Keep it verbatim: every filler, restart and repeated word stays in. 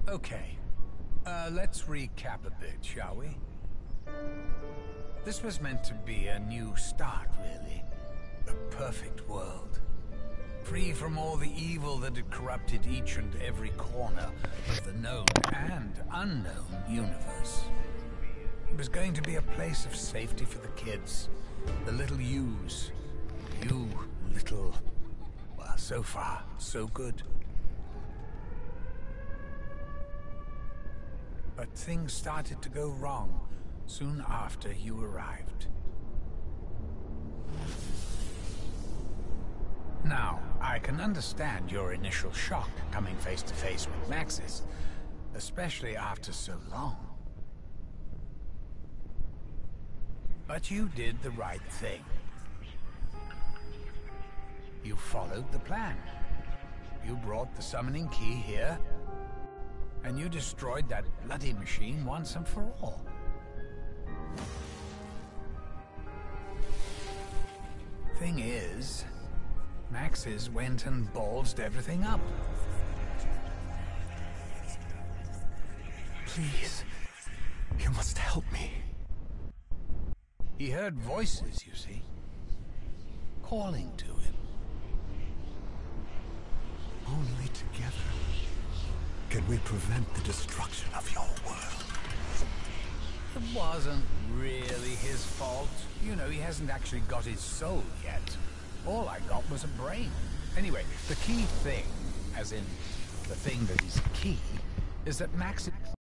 Okay, uh, let's recap a bit, shall we? This was meant to be a new start, really. A perfect world. Free from all the evil that had corrupted each and every corner of the known and unknown universe. It was going to be a place of safety for the kids, the little yous. You little... well, so far, so good. But things started to go wrong soon after you arrived. Now, I can understand your initial shock coming face to face with Maxis, especially after so long. But you did the right thing. You followed the plan. You brought the summoning key here, and you destroyed that bloody machine once and for all. Thing is, Maxis went and ballsed everything up. Please, you must help me. He heard voices, you see, calling to him. Only together can we prevent the destruction of your world. It wasn't really his fault. You know, he hasn't actually got his soul yet. All I got was a brain. Anyway, the key thing, as in the thing that is key, is that Maxis